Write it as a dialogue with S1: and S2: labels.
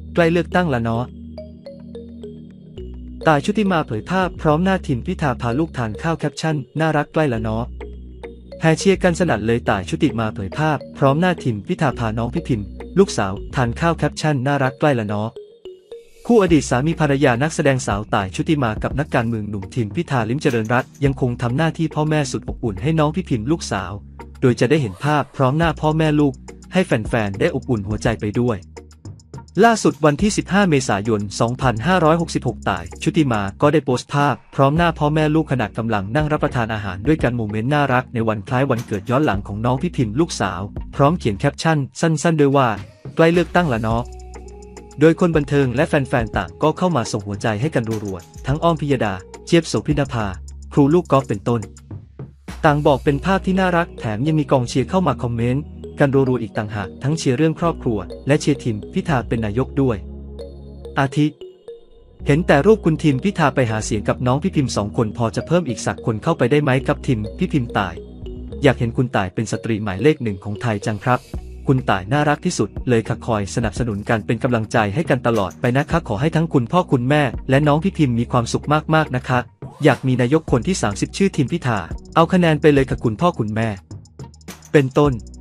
S1: ใกล้เลือกตั้งละเนาะต่ายชุติมาเผยภาพพร้อมหน้าทิมพิธาพาลูกทานข้าวแคปชั่นน่ารักใกล้ละเนาะแห่เชียร์กันสนั่นเลยต่ายชุติมาเผยภาพพร้อมหน้าทิมพิธาพาน้องพี่พิมลูกสาวทานข้าวแคปชั่นน่ารักใกล้ละเนาะคู่อดีตสามีภรรยานักแสดงสาวต่ายชุติมากับนักการเมืองหนุ่มทิมพิธาลิ้มเจริญรัตน์ยังคงทำหน้าที่พ่อแม่สุดอบอุ่นให้น้องพี่พิมลูกสาวโดยจะได้เห็นภาพพร้อมหน้าพ่อแม่ลูกให้แฟนๆได้อบอุ่นหัวใจไปด้วยล่าสุดวันที่ 15 เมษายน 2566 ต่ายชุติมาก็ได้โพสต์ภาพพร้อมหน้าพ่อแม่ลูกขณะกำลังนั่งรับประทานอาหารด้วยกันโมเมนต์น่ารักในวันคล้ายวันเกิดย้อนหลังของน้องพี่พิมลูกสาวพร้อมเขียนแคปชั่นสั้นๆด้วยว่าใกล้เลือกตั้งละเนาะโดยคนบันเทิงและแฟนๆต่างก็เข้ามาส่งหัวใจให้กันรัวๆทั้งอ้อมพิยดาเจี๊ยบโสภินภาครูลูกกอล์ฟเป็นต้นต่างบอกเป็นภาพที่น่ารักแถมยังมีกองเชียร์เข้ามาคอมเมนต์กันรัวๆอีกต่างหากทั้งเชียร์เรื่องครอบครัวและเชียร์ทิมพิธาเป็นนายกด้วยอาทิเห็นแต่รูปคุณทิมพิธาไปหาเสียงกับน้องพี่พิม2 คนพอจะเพิ่มอีกสักคนเข้าไปได้ไหมกับทิมพี่พิมต่ายอยากเห็นคุณต่ายเป็นสตรีหมายเลข 1ของไทยจังครับคุณต่ายน่ารักที่สุดเลยค่ะคอยสนับสนุนกันเป็นกำลังใจให้กันตลอดไปนะคะขอให้ทั้งคุณพ่อคุณแม่และน้องพี่พิมมีความสุขมากๆนะคะอยากมีนายกคนที่30ชื่อทิมพิธาเอาคะแนนไปเลยค่ะคุณพ่อคุณแม่เป็นต้น